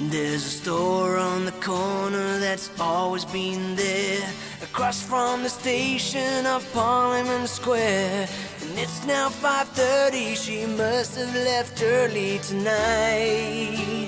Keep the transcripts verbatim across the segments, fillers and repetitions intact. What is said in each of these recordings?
There's a store on the corner that's always been there, across from the station of Parliament Square. And it's now five thirty, she must have left early tonight.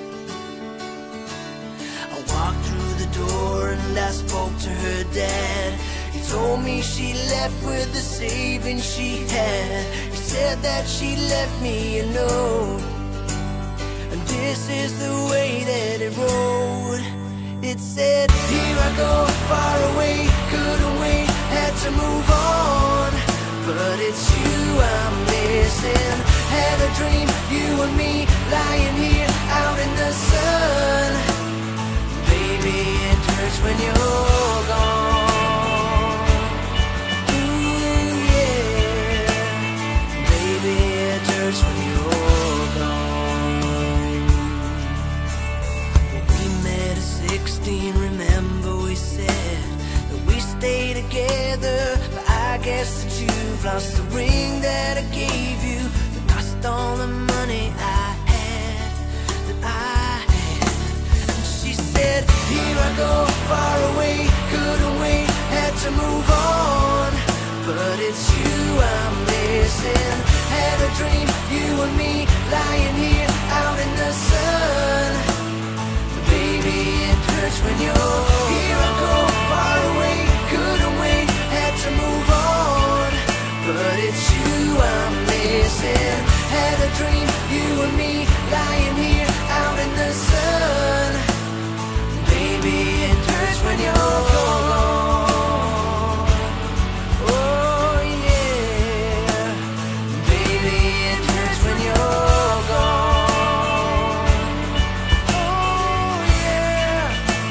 I walked through the door and I spoke to her dad. He told me she left with the savings she had. He said that she left me a note, and this is the way that it wrote. It said, here I go, far away, couldn't wait, had to move on. But it's you I'm missing. Had a dream, you and me, lying here out in the sun. Baby, it hurts when you're gone. Ooh, yeah. Baby, it hurts when you're gone. We met at sixteen, remember we said that we stay together. But I guess that you've lost the ring that I gave you, that cost all the money I had, that I had. And she said, here I go, far away, couldn't wait, had to move on. But it's you I'm missing. Had a dream, you and me, lying here out in the sun. Baby, it hurts when you're here. I go, far away, couldn't wait, had to move on. But it's you I'm missing. Had a dream, you and me, lying here out in the sun. Baby, it hurts when you're gone. Oh yeah. Baby, it hurts when you're gone. Oh yeah.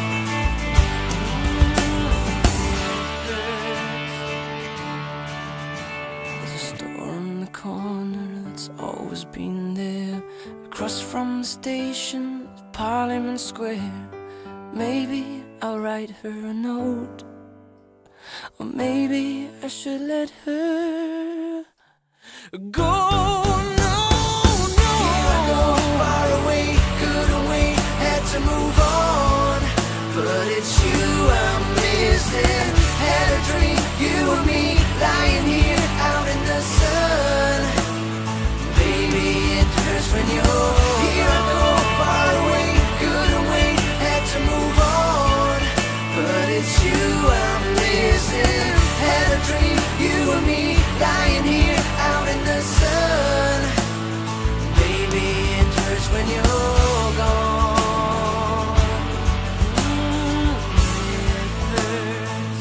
There's a store on the corner that's always been there, across from the station of Parliament Square. Maybe I'll write her a note, or maybe I should let her go. No, no. Here I go, far away, couldn't wait, had to move on. But it's you I'm missing. Had a dream, you and me, lying here out in the sun. Baby, it hurts when you're here. I go, far away, couldn't wait, had to move on. But it's you I'm missing. Had a dream, you and me, lying here out in the sun. Baby, it hurts when you're gone. Mm, it hurts.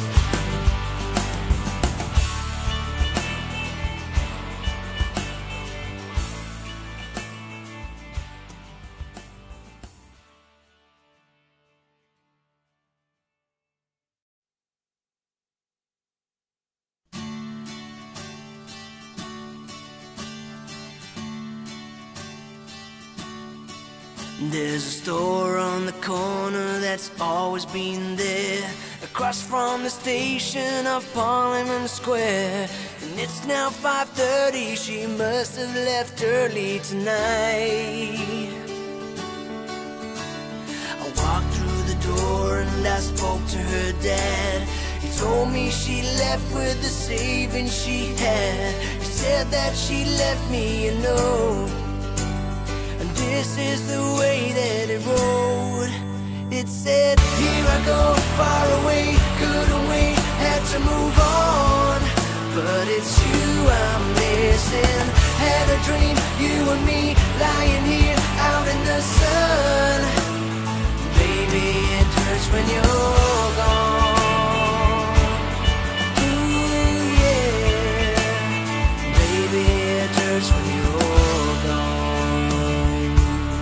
There's a store on the corner that's always been there, across from the station of Parliament Square. And it's now five thirty, she must have left early tonight. I walked through the door and I spoke to her dad. He told me she left with the savings she had. He said that she left me a note, and this is the way that it wrote. It said, here I go, far away, couldn't wait, had to move on. But it's you I'm missing. Had a dream, you and me, lying here out in the sun. Baby, it hurts when you're gone. Ooh yeah. Baby, it hurts when you're gone.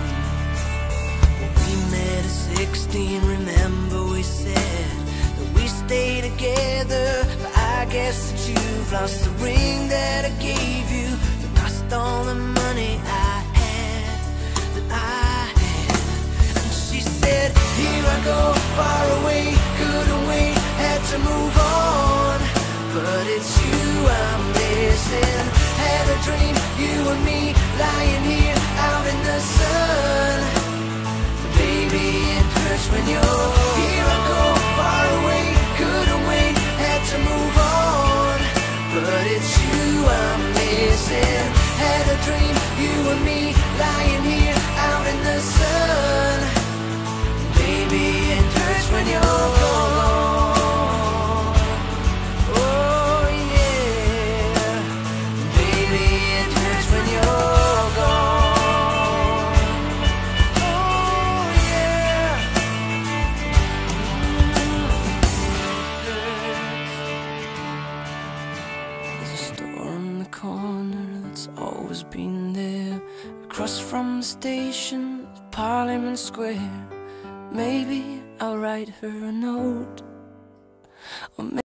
We met at sixteen, remember we said that we stay together. But I guess that you've lost the ring that I gave you, that cost all the money I had, that I had. And she said, here I go, far away, couldn't wait, had to move on. But it's you I'm missing. Had a dream, you and me, lying here out in the sun. Baby, it hurts when you're here. I go far away, couldn't wait, had to move on. But it's you I'm missing. Had a dream, you and me lying here out in the sun. Baby, it hurts when you're gone. Oh yeah. Baby, it hurts when you're gone. Oh yeah. There's a store in the corner that's always been there, across from the station, Parliament Square. Maybe I'll write her a note, or maybe